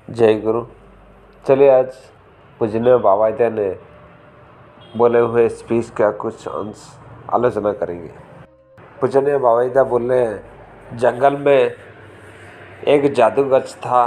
जय गुरु। चलिए आज पूजनीय बाबा ने बोले हुए स्पीच का कुछ अंश आलोचना करेंगे। पूजनीय बाबा बोले हैं, जंगल में एक जादूगर था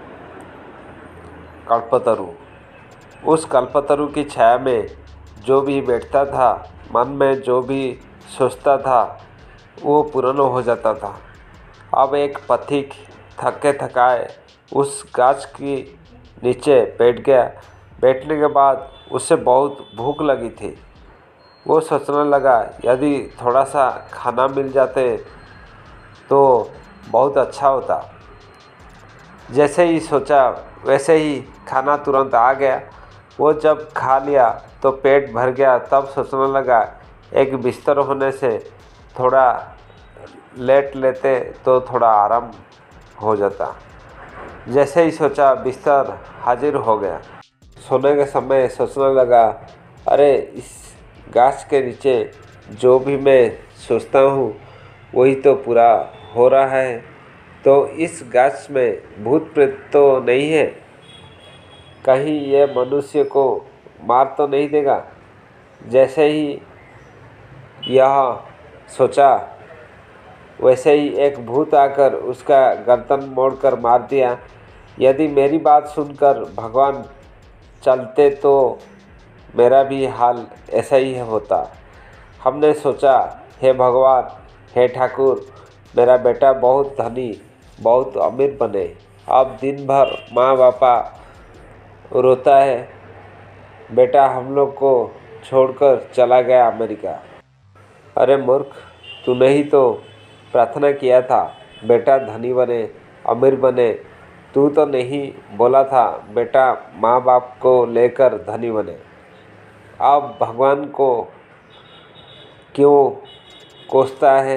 कल्पतरु। उस कल्पतरु की छाया में जो भी बैठता था, मन में जो भी सोचता था, वो पूर्ण हो जाता था। अब एक पथिक थके थकाए उस गाछ के नीचे बैठ गया। बैठने के बाद उसे बहुत भूख लगी थी। वो सोचने लगा, यदि थोड़ा सा खाना मिल जाते तो बहुत अच्छा होता। जैसे ही सोचा वैसे ही खाना तुरंत आ गया। वो जब खा लिया तो पेट भर गया। तब सोचने लगा, एक बिस्तर होने से थोड़ा लेट लेते तो थोड़ा आराम हो जाता। जैसे ही सोचा बिस्तर हाजिर हो गया। सोने के समय सोचने लगा, अरे इस गाछ के नीचे जो भी मैं सोचता हूँ वही तो पूरा हो रहा है। तो इस गाछ में भूत प्रेत तो नहीं है, कहीं ये मनुष्य को मार तो नहीं देगा। जैसे ही यह सोचा वैसे ही एक भूत आकर उसका गर्दन मोड़कर मार दिया। यदि मेरी बात सुनकर भगवान चलते तो मेरा भी हाल ऐसा ही होता। हमने सोचा, हे भगवान, हे ठाकुर, मेरा बेटा बहुत धनी, बहुत अमीर बने। अब दिन भर माँ बापा रोता है, बेटा हम लोग को छोड़कर चला गया अमेरिका। अरे मूर्ख, तूने ही तो प्रार्थना किया था बेटा धनी बने, अमीर बने। तू तो नहीं बोला था बेटा माँ बाप को लेकर धनी बने। अब भगवान को क्यों कोसता है?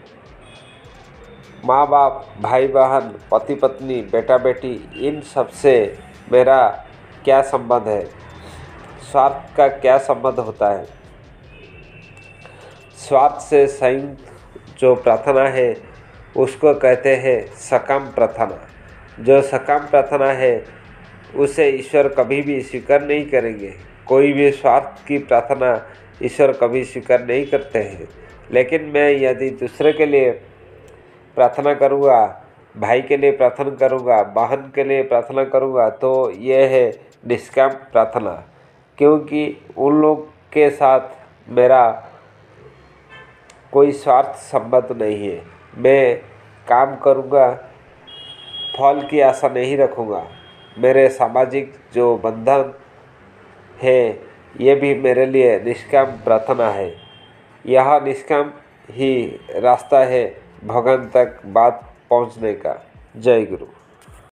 माँ बाप, भाई बहन, पति पत्नी, बेटा बेटी, इन सब से मेरा क्या संबंध है? स्वार्थ का क्या संबंध होता है? स्वार्थ से संयुक्त जो प्रार्थना है उसको कहते हैं सकाम प्रार्थना। जो सकाम प्रार्थना है उसे ईश्वर कभी भी स्वीकार नहीं करेंगे। कोई भी स्वार्थ की प्रार्थना ईश्वर कभी स्वीकार नहीं करते हैं। लेकिन मैं यदि दूसरे के लिए प्रार्थना करूँगा, भाई के लिए प्रार्थना करूँगा, बहन के लिए प्रार्थना करूँगा, तो ये है निष्काम प्रार्थना। क्योंकि उन लोग के साथ मेरा कोई स्वार्थ संबंध नहीं है। मैं काम करूँगा, फल की आशा नहीं रखूँगा। मेरे सामाजिक जो बंधन है ये भी मेरे लिए निष्काम प्रार्थना है। यह निष्काम ही रास्ता है भगवान तक बात पहुँचने का। जय गुरु।